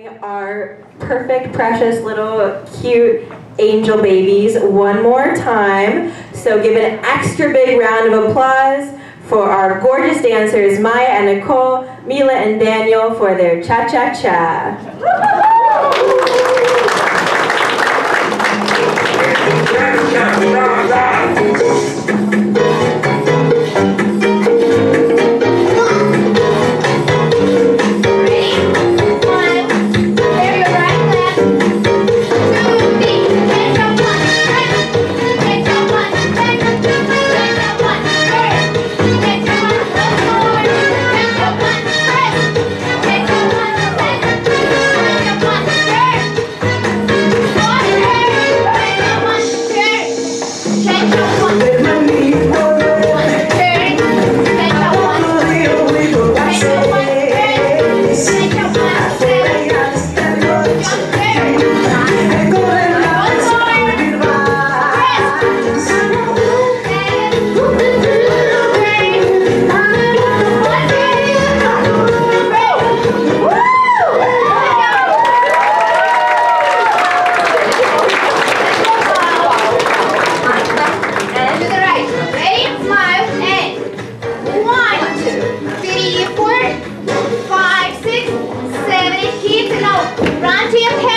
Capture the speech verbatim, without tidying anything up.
Our perfect, precious, little, cute angel babies one more time. So give an extra big round of applause for our gorgeous dancers, Maya and Nicole, Mila and Daniel, for their cha-cha-cha. Run to your